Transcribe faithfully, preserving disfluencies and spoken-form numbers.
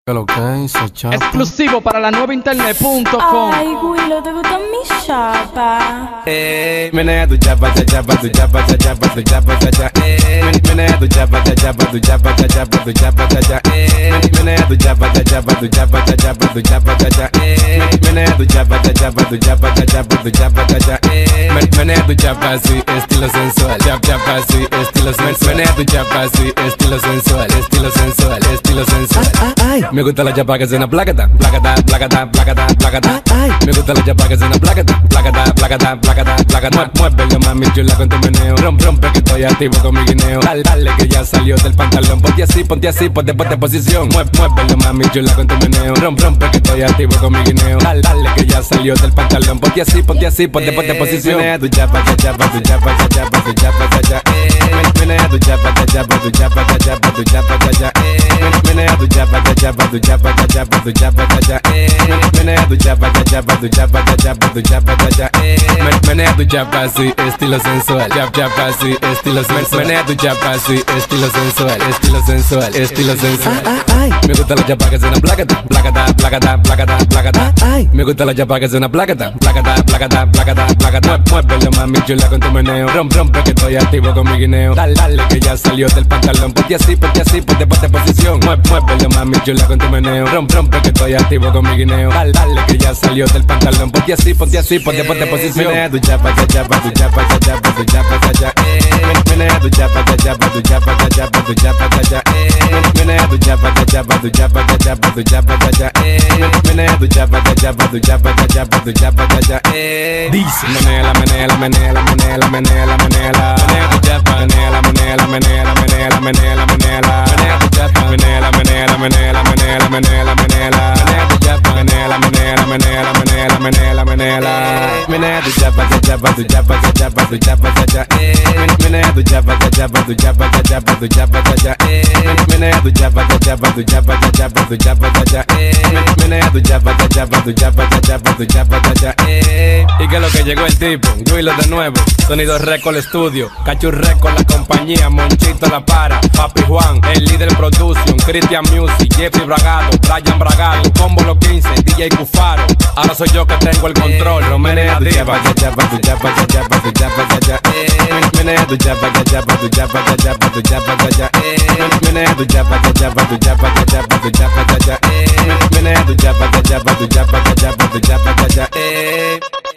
¿Qué lo que hizo, chapa? Exclusivo para la nueva internet punto com. Ay, Willow, ¿te gustan mis chapas? Eh, menea tu chapa, cha chapa, tu chapa, cha chapa, tu chapa, cha cha. Eh, menea tu chapa, cha chapa, tu chapa, cha chapa, tu chapa, cha cha. Eh, menea tu chapa, cha chapa, tu chapa, cha chapa, tu chapa, cha cha. Eh, menea tu chapa, cha chapa, tu chapa, cha chapa, tu chapa, cha cha. Eh, menea tu chapa así, estilo sensual. Chap chapa así, estilo sensual. Menea tu chapa así, estilo sensual, estilo sensual, estilo sensual. Me gusta la chapa que suena placata, placata, placata, placata, placata. Me gusta la chapa que suena placata, placata, placata, placata, placata. Muévelo, mami chula con tu meneo. Rompe, rompe que estoy activo con mi guineo. Dale, dale que ya salió del pantalón. Ponte así, ponte así, ponte, ponte posición. Mueve, muévelo, mami chula con tu meneo. Rompe, rompe que estoy activo con mi guineo. Dale, dale que ya salió del pantalón. Ponte así, ponte así, ponte, ponte posición. Menea tu chapa, cha chapa, tu chapa, cha chapa, tu chapa, cha cha. Menea tu chapa, cha chapa, tu chapa, cha chapa, tu chapa, cha cha. Menea tu chapa, cha chapa, tu chapa, cha chapa, tu chapa, cha cha. Menea tu chapa, cha chapa, tu chapa, cha chapa, tu chapa, cha cha. Menea tu chapa así, estilo sensual. Chap chapa así, estilo sensual. Menea tu chapa así, estilo sensual, estilo sensual, estilo sensual. Me gusta la chapa que suena placata, placata, placata, placata, placata. Me gusta la chapa que suena placata, placata, placata, placata, placata. Muévelo, mami chula con tu meneo. Rompe, rompe que estoy activo con mi guineo. Dale, dale que ya salió del pantalón. Ponte así, ponte así, ponte, ponte posición. Muévelo, mami chula con tu meneo. Rompe, rompe que estoy activo con mi guineo. Dale, dale que ya salió del pantalón. Ponte así, ponte así, ponte, ponte posición. Menea tu chapa, cha chapa, tu chapa, cha chapa, tu chapa, cha cha. Menea tu chapa, cha chapa, tu chapa, cha chapa, tu chapa, cha cha. Menea tu chapa, cha chapa, tu chapa, cha chapa, tu chapa, cha cha. Menea tu chapa, cha chapa, tu chapa, cha chapa, tu chapa, cha cha. Dice menela, menela, menela, menela, menela, menela. Menea tu chapa, menela, menela, menela, menela, menela, menela. Menea tu chapa, menela, menela, menela, menela, menela, menela. Menea tu chapa, menela, menela, menela, menela, menela, menela. Menea tu chapa, cha chapa, tu chapa, cha chapa, tu chapa, cha cha. Menea tu chapa, cha chapa, tu chapa, cha chapa, tu chapa, cha cha. Menea tu chapa, cha chapa, tu chapa, cha chapa, tu chapa, cha cha. Menea tu chapa, cha chapa, tu chapa, cha chapa, tu chapa, cha cha. Y que lo que llegó el tipo, Willow de nuevo, Sonido Record Studio, Cachu Record la compañía, Monchito la para, Papi Juan, el líder production, Christian Music, Jeffrey Bragado, Brian Bragado, Combo Los quince, D J Cufaro. Ahora soy yo que tengo el control, Romenea Diva. Cha chapa, tu chapa, cha chapa, tu chapa, cha cha. Menea tu chapa, cha chapa, tu chapa, cha chapa, tu chapa, cha cha. Menea tu chapa, cha chapa, tu chapa, cha chapa, tu chapa, cha cha. Menea tu chapa, cha chapa, tu chapa, cha chapa, tu chapa, cha cha.